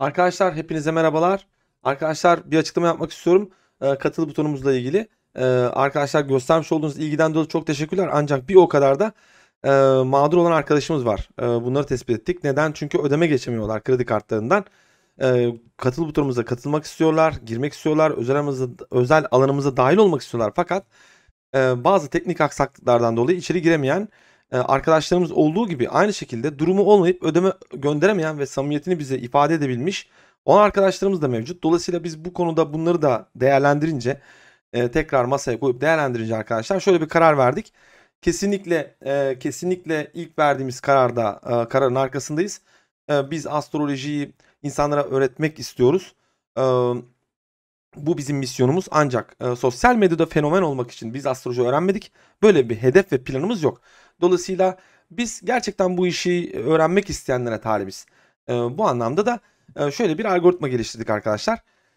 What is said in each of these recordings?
Arkadaşlar hepinize merhabalar. Arkadaşlar bir açıklama yapmak istiyorum. Katıl butonumuzla ilgili. Arkadaşlar göstermiş olduğunuz ilgiden dolayı çok teşekkürler. Ancak bir o kadar da mağdur olan arkadaşımız var. Bunları tespit ettik. Neden? Çünkü ödeme geçemiyorlar kredi kartlarından. Katıl butonumuza katılmak istiyorlar, girmek istiyorlar, özel alanımıza dahil olmak istiyorlar. Fakat bazı teknik aksaklıklardan dolayı içeri giremeyen arkadaşlarımız olduğu gibi aynı şekilde durumu olmayıp ödeme gönderemeyen ve samimiyetini bize ifade edebilmiş olan arkadaşlarımız da mevcut. Dolayısıyla biz bu konuda bunları da değerlendirince tekrar masaya koyup değerlendirince arkadaşlar şöyle bir karar verdik. Kesinlikle ilk verdiğimiz kararın arkasındayız. Biz astrolojiyi insanlara öğretmek istiyoruz. Bu bizim misyonumuz, ancak sosyal medyada fenomen olmak için biz astroloji öğrenmedik. Böyle bir hedef ve planımız yok. Dolayısıyla biz gerçekten bu işi öğrenmek isteyenlere talibiz. Bu anlamda da şöyle bir algoritma geliştirdik arkadaşlar.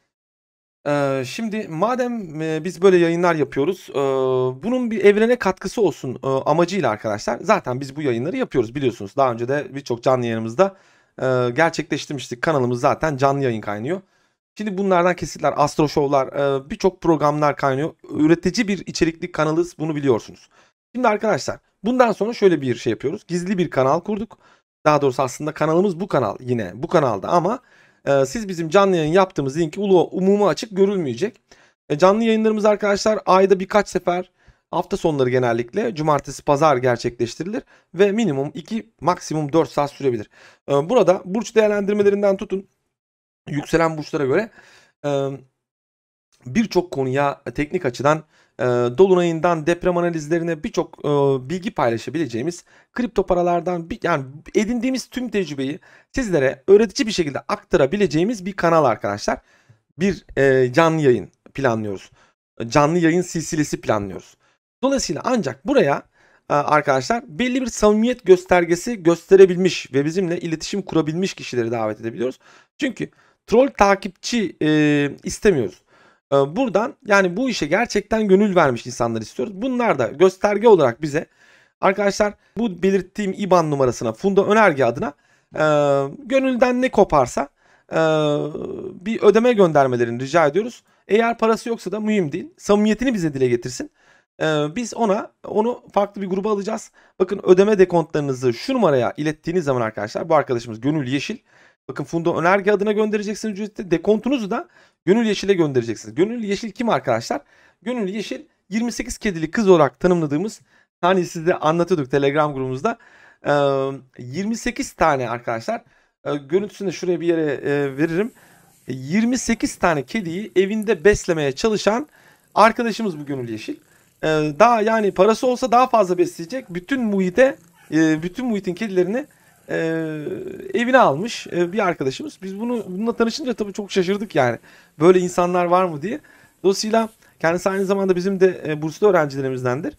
Şimdi madem biz böyle yayınlar yapıyoruz, bunun bir evrene katkısı olsun amacıyla arkadaşlar. Zaten biz bu yayınları yapıyoruz biliyorsunuz. Daha önce de birçok canlı yayınımızda gerçekleştirmiştik. Kanalımız zaten canlı yayın kaynıyor. Şimdi bunlardan kesitler, astro show'lar, birçok programlar kaynıyor. Üretici bir içerikli kanalız, bunu biliyorsunuz. Şimdi arkadaşlar bundan sonra şöyle bir şey yapıyoruz. Gizli bir kanal kurduk. Daha doğrusu aslında kanalımız bu kanal, yine bu kanalda, ama siz bizim canlı yayın yaptığımız linki umuma açık görülmeyecek. Canlı yayınlarımız arkadaşlar ayda birkaç sefer, hafta sonları genellikle cumartesi pazar gerçekleştirilir ve minimum 2 maksimum 4 saat sürebilir. Burada burç değerlendirmelerinden tutun yükselen burçlara göre birçok konuya teknik açıdan dolunayından deprem analizlerine birçok bilgi paylaşabileceğimiz, kripto paralardan yani edindiğimiz tüm tecrübeyi sizlere öğretici bir şekilde aktarabileceğimiz bir kanal arkadaşlar. Bir canlı yayın planlıyoruz. Canlı yayın silsilesi planlıyoruz. Dolayısıyla ancak buraya arkadaşlar belli bir samimiyet göstergesi gösterebilmiş ve bizimle iletişim kurabilmiş kişileri davet edebiliyoruz. Çünkü troll takipçi istemiyoruz. Buradan yani bu işe gerçekten gönül vermiş insanlar istiyoruz. Bunlar da gösterge olarak bize arkadaşlar bu belirttiğim IBAN numarasına, Funda Önerge adına gönülden ne koparsa bir ödeme göndermelerini rica ediyoruz. Eğer parası yoksa da mühim değil. Samimiyetini bize dile getirsin. Biz onu farklı bir gruba alacağız. Bakın, ödeme dekontlarınızı şu numaraya ilettiğiniz zaman arkadaşlar, bu arkadaşımız Gönül Yeşil. Bakın, Funda Önerge adına göndereceksiniz ücretli. Dekontunuzu da Gönül Yeşil'e göndereceksiniz. Gönül Yeşil kim arkadaşlar? Gönül Yeşil 28 kedili kız olarak tanımladığımız, hani size anlatıyorduk Telegram grubumuzda. 28 tane arkadaşlar. Görüntüsünü de şuraya bir yere veririm. 28 tane kediyi evinde beslemeye çalışan arkadaşımız bu Gönül Yeşil. Daha yani parası olsa daha fazla besleyecek. Bütün muhitin kedilerini evine almış bir arkadaşımız. Biz bununla tanışınca tabii çok şaşırdık yani. Böyle insanlar var mı diye. Dolayısıyla kendisi aynı zamanda bizim de burslu öğrencilerimizdendir.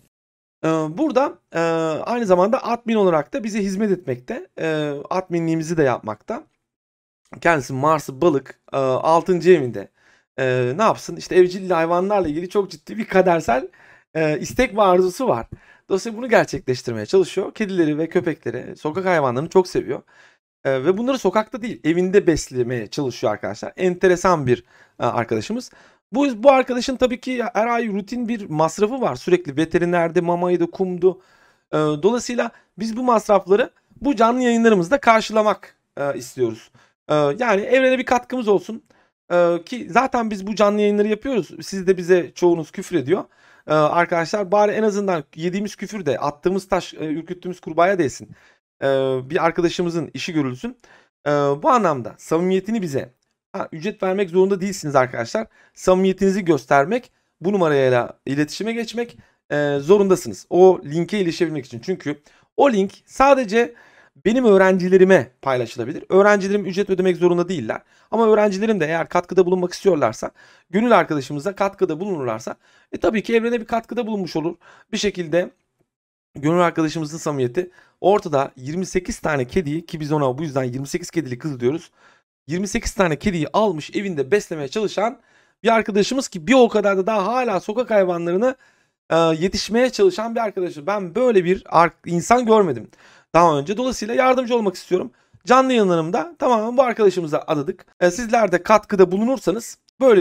Burada aynı zamanda admin olarak da bize hizmet etmekte. Adminliğimizi de yapmakta. Kendisi Mars'ı Balık 6. evinde. Ne yapsın? İşte evcil hayvanlarla ilgili çok ciddi bir kadersel istek ve arzusu var. Dolayısıyla bunu gerçekleştirmeye çalışıyor. Kedileri ve köpekleri, sokak hayvanlarını çok seviyor. Ve bunları sokakta değil, evinde beslemeye çalışıyor arkadaşlar. Enteresan bir arkadaşımız. Bu arkadaşın tabii ki her ay rutin bir masrafı var. Sürekli veterinerde, mamaydı, kumdu. Dolayısıyla biz bu masrafları bu canlı yayınlarımızda karşılamak istiyoruz. Yani evrene bir katkımız olsun. Ki zaten biz bu canlı yayınları yapıyoruz. Siz de bize çoğunuz küfür ediyor. Arkadaşlar bari en azından yediğimiz küfür de, attığımız taş ürküttüğümüz kurbağaya değsin. Bir arkadaşımızın işi görülsün. Bu anlamda samimiyetini bize, ücret vermek zorunda değilsiniz arkadaşlar. Samimiyetinizi göstermek, bu numarayla iletişime geçmek zorundasınız. O linke erişebilmek için. Çünkü o link sadece benim öğrencilerime paylaşılabilir. Öğrencilerim ücret ödemek zorunda değiller. Ama öğrencilerim de eğer katkıda bulunmak istiyorlarsa, gönül arkadaşımıza katkıda bulunurlarsa tabii ki evrene bir katkıda bulunmuş olur. Bir şekilde gönül arkadaşımızın samimiyeti ortada. 28 tane kediyi, ki biz ona bu yüzden 28 kedili kız diyoruz. 28 tane kediyi almış evinde beslemeye çalışan bir arkadaşımız, ki bir o kadar da daha hala sokak hayvanlarını yetişmeye çalışan bir arkadaşım. Ben böyle bir insan görmedim daha önce. Dolayısıyla yardımcı olmak istiyorum. Canlı yayınlarımda tamamen bu arkadaşımıza adadık. Sizler de katkıda bulunursanız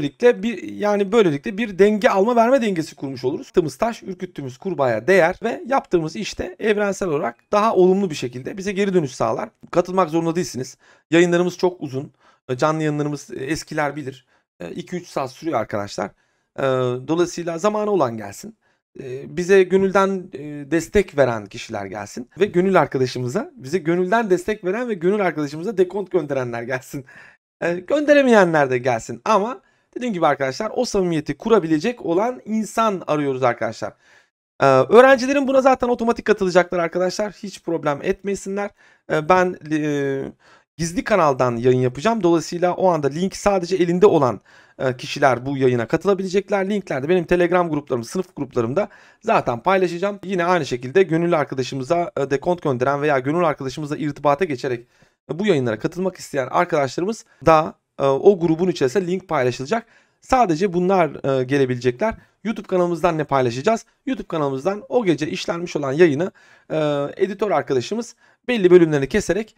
böylelikle bir denge alma verme dengesi kurmuş oluruz. Attığımız taş, ürküttüğümüz kurbağaya değer ve yaptığımız işte evrensel olarak daha olumlu bir şekilde bize geri dönüş sağlar. Katılmak zorunda değilsiniz. Yayınlarımız çok uzun. Canlı yayınlarımız eskiler bilir. 2-3 saat sürüyor arkadaşlar. Dolayısıyla zamanı olan gelsin. Bize gönülden destek veren kişiler gelsin ve bize gönülden destek veren ve gönül arkadaşımıza dekont gönderenler gelsin. Gönderemeyenler de gelsin ama dediğim gibi arkadaşlar o samimiyeti kurabilecek olan insan arıyoruz arkadaşlar. Öğrencilerin buna zaten otomatik katılacaklar arkadaşlar. Hiç problem etmesinler. Ben gizli kanaldan yayın yapacağım. Dolayısıyla o anda link sadece elinde olan kişiler bu yayına katılabilecekler. Linkler de benim Telegram gruplarım, sınıf gruplarımda zaten paylaşacağım. Yine aynı şekilde gönüllü arkadaşımıza dekont gönderen veya gönüllü arkadaşımızla irtibata geçerek bu yayınlara katılmak isteyen arkadaşlarımız da o grubun içerisinde link paylaşılacak. Sadece bunlar gelebilecekler. YouTube kanalımızdan ne paylaşacağız? YouTube kanalımızdan o gece işlenmiş olan yayını editör arkadaşımız belli bölümlerini keserek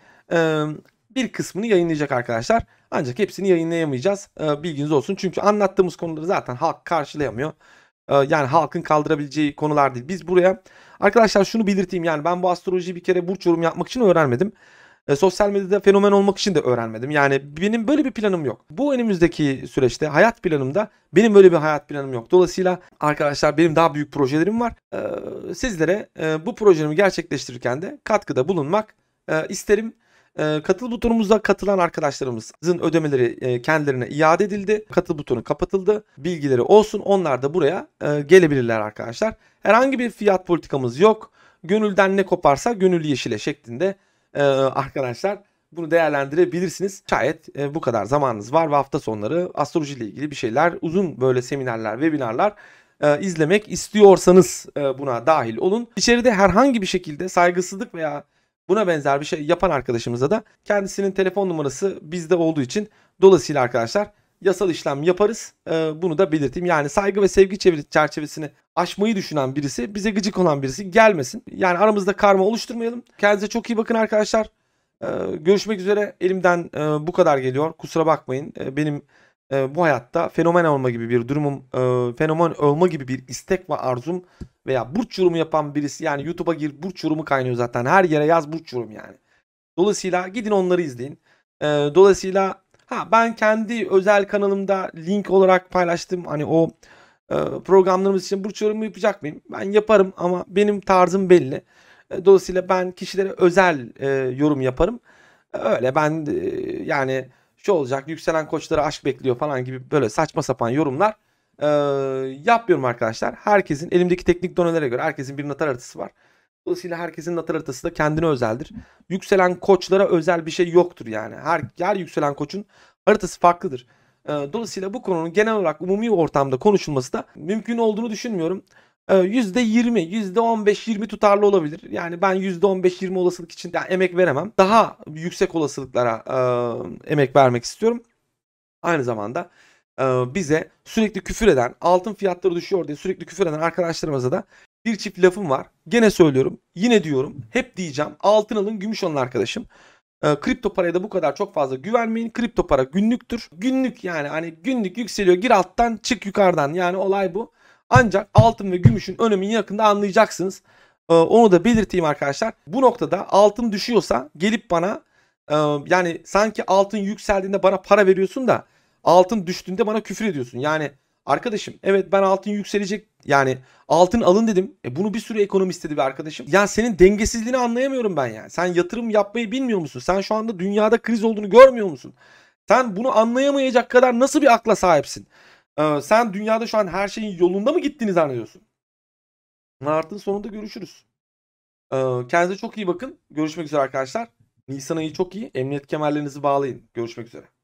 bir kısmını yayınlayacak arkadaşlar. Ancak hepsini yayınlayamayacağız. Bilginiz olsun. Çünkü anlattığımız konuları zaten halk karşılayamıyor. Yani halkın kaldırabileceği konular değil. Biz buraya arkadaşlar şunu belirteyim. Yani ben bu astrolojiyi bir kere burç yorum yapmak için öğrenmedim. Sosyal medyada fenomen olmak için de öğrenmedim. Yani benim böyle bir planım yok. Bu önümüzdeki süreçte hayat planımda benim böyle bir hayat planım yok. Dolayısıyla arkadaşlar benim daha büyük projelerim var. Sizlere bu projelerimi gerçekleştirirken de katkıda bulunmak isterim. Katıl butonumuza katılan arkadaşlarımızın ödemeleri kendilerine iade edildi. Katıl butonu kapatıldı. Bilgileri olsun. Onlar da buraya gelebilirler arkadaşlar. Herhangi bir fiyat politikamız yok. Gönülden ne koparsa gönül yeşile şeklinde arkadaşlar bunu değerlendirebilirsiniz. Şayet bu kadar zamanınız var ve hafta sonları astroloji ile ilgili bir şeyler, uzun böyle seminerler, webinarlar izlemek istiyorsanız buna dahil olun. İçeride herhangi bir şekilde saygısızlık veya buna benzer bir şey yapan arkadaşımıza da kendisinin telefon numarası bizde olduğu için dolayısıyla arkadaşlar yasal işlem yaparız. Bunu da belirteyim. Yani saygı ve sevgi çerçevesini aşmayı düşünen birisi, bize gıcık olan birisi gelmesin. Yani aramızda karma oluşturmayalım. Kendinize çok iyi bakın arkadaşlar. Görüşmek üzere. Elimden bu kadar geliyor. Kusura bakmayın. Benim bu hayatta fenomen olma gibi bir durumum, fenomen olma gibi bir istek ve arzum veya burç yorumu yapan birisi, yani YouTube'a gir, burç yorumu kaynıyor zaten. Her yere yaz burç yorum yani. Dolayısıyla gidin onları izleyin. Dolayısıyla ben kendi özel kanalımda link olarak paylaştım. Hani o programlarımız için burç yorumu yapacak mıyım? Ben yaparım ama benim tarzım belli. Dolayısıyla ben kişilere özel yorum yaparım. Öyle ben yani şu olacak, yükselen koçları aşk bekliyor falan gibi böyle saçma sapan yorumlar yapmıyorum arkadaşlar. Herkesin elimdeki teknik donelere göre herkesin bir natal haritası var. Dolayısıyla herkesin natal haritası da kendine özeldir. Yükselen koçlara özel bir şey yoktur yani. Her yükselen koçun haritası farklıdır. Dolayısıyla bu konunun genel olarak umumi ortamda konuşulması da mümkün olduğunu düşünmüyorum. %20, %15-20 tutarlı olabilir. Yani ben %15-20 olasılık için emek veremem. Daha yüksek olasılıklara emek vermek istiyorum. Aynı zamanda bize sürekli küfür eden, altın fiyatları düşüyor diye sürekli küfür eden arkadaşlarımıza da bir çift lafım var. Gene söylüyorum, yine diyorum, hep diyeceğim. Altın alın, gümüş alın arkadaşım. Kripto paraya da bu kadar çok fazla güvenmeyin. Kripto para günlüktür. Günlük, yani hani günlük yükseliyor, gir alttan çık yukarıdan, yani olay bu. Ancak altın ve gümüşün önemini yakında anlayacaksınız. Onu da belirteyim arkadaşlar. Bu noktada altın düşüyorsa gelip bana yani sanki altın yükseldiğinde bana para veriyorsun da altın düştüğünde bana küfür ediyorsun. Yani arkadaşım, evet ben altın yükselecek, yani altın alın dedim. Bunu bir sürü ekonomist dedi bir arkadaşım. Ya senin dengesizliğini anlayamıyorum ben yani. Sen yatırım yapmayı bilmiyor musun? Sen şu anda dünyada kriz olduğunu görmüyor musun? Sen bunu anlayamayacak kadar nasıl bir akla sahipsin? Sen dünyada şu an her şeyin yolunda mı gittiğini zannediyorsun? Mart'ın sonunda görüşürüz. Kendinize çok iyi bakın. Görüşmek üzere arkadaşlar. Nisan ayı çok iyi. Emniyet kemerlerinizi bağlayın. Görüşmek üzere.